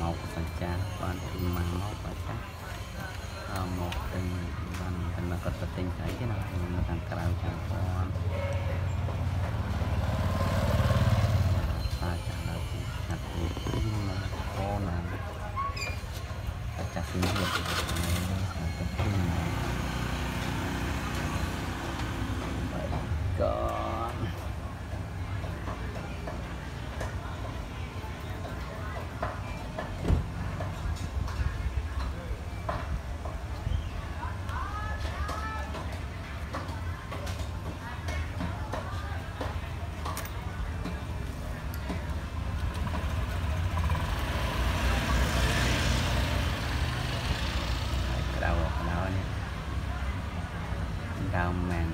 một phần cha quan tim mang một phần cha một tình văn thành mà có tình thấy cái nào nó càng cao chẳng con ta trả lời hạt thì mà con là chặt sinh hoạt tập trung con cao màn